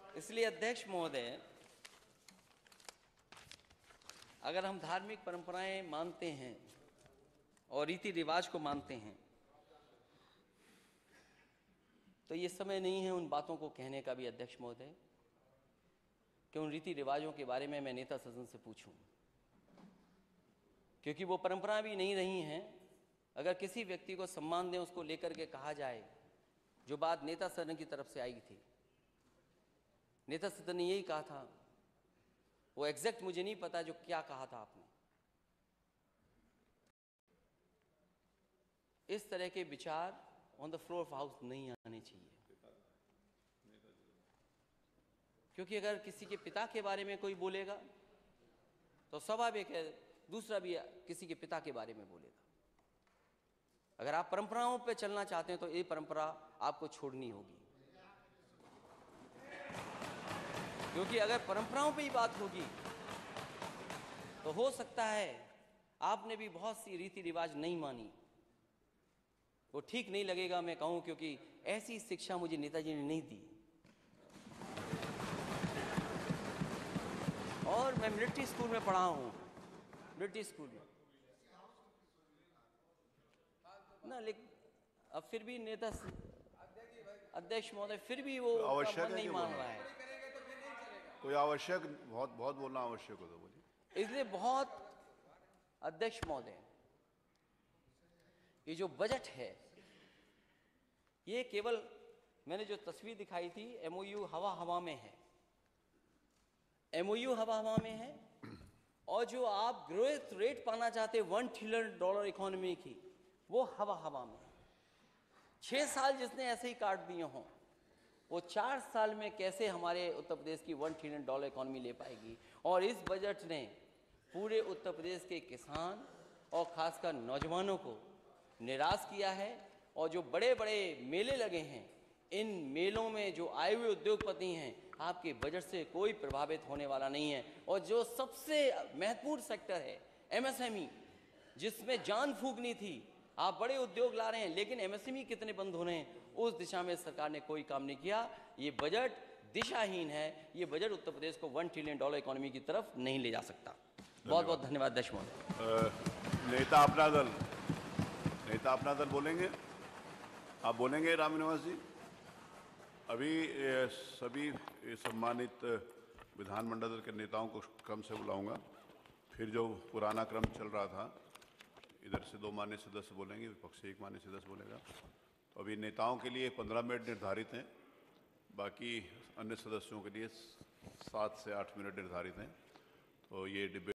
इसलिए अध्यक्ष महोदय, अगर हम धार्मिक परंपराएं मानते हैं और रीति रिवाज को मानते हैं तो ये समय नहीं है उन बातों को कहने का भी अध्यक्ष महोदय कि उन रीति रिवाजों के बारे में मैं नेता सदन से पूछूं, क्योंकि वो परंपरा भी नहीं रही हैं। अगर किसी व्यक्ति को सम्मान दें, उसको लेकर के कहा जाए, जो बात नेता सदन की तरफ से आई थी, नेता सदन ने यही कहा था, वो एग्जैक्ट मुझे नहीं पता जो क्या कहा था आपने। इस तरह के विचार on the floor of house नहीं आने चाहिए, क्योंकि अगर किसी के पिता के बारे में कोई बोलेगा तो स्वाभाविक है दूसरा भी किसी के पिता के बारे में बोलेगा। अगर आप परंपराओं पे चलना चाहते हैं तो ये परंपरा आपको छोड़नी होगी, क्योंकि अगर परंपराओं पे ही बात होगी तो हो सकता है आपने भी बहुत सी रीति रिवाज नहीं मानी, वो ठीक नहीं लगेगा मैं कहूं, क्योंकि ऐसी शिक्षा मुझे नेताजी ने नहीं दी। और मैं मिलिट्री स्कूल में पढ़ा हूं, मिलिट्री स्कूल में ना, लेकिन अब फिर भी नेता अध्यक्ष महोदय फिर भी वो मन नहीं मान रहा है। कोई आवश्यक बहुत बहुत बोलना आवश्यक हो तो बोलिए। इसलिए बहुत अध्यक्ष महोदय, ये जो बजट है ये केवल मैंने जो तस्वीर दिखाई थी एमओयू हवा हवा में है, एमओयू हवा हवा में है। और जो आप ग्रोथ रेट पाना चाहते $1 ट्रिलियन इकोनॉमी की, वो हवा हवा में। 6 साल जिसने ऐसे ही काट दिए हों, वो 4 साल में कैसे हमारे उत्तर प्रदेश की $1 ट्रिलियन इकोनॉमी ले पाएगी। और इस बजट ने पूरे उत्तर प्रदेश के किसान और खासकर नौजवानों को निराश किया है। और जो बड़े बड़े मेले लगे हैं, इन मेलों में जो आए हुए उद्योगपति हैं, आपके बजट से कोई प्रभावित होने वाला नहीं है। और जो सबसे महत्वपूर्ण सेक्टर है एमएसएमई, जिसमें जान फूकनी थी, आप बड़े उद्योग ला रहे हैं, लेकिन एमएसएमई कितने बंद हो रहे हैं, उस दिशा में सरकार ने कोई काम नहीं किया। ये बजट दिशाहीन है, ये बजट उत्तर प्रदेश को $1 ट्रिलियन इकोनॉमी की तरफ नहीं ले जा सकता। बहुत बहुत धन्यवाद अध्यक्ष महोदय। नेता अपना दल बोलेंगे, आप बोलेंगे रामनिवास जी। अभी सभी सम्मानित विधानमंडल दल के नेताओं को क्रम से बुलाऊंगा, फिर जो पुराना क्रम चल रहा था, इधर से 2 माननीय सदस्य बोलेंगे, विपक्ष से 1 माननीय सदस्य बोलेगा। तो अभी नेताओं के लिए 15 मिनट निर्धारित हैं, बाकी अन्य सदस्यों के लिए 7 से 8 मिनट निर्धारित हैं। तो ये डिबेट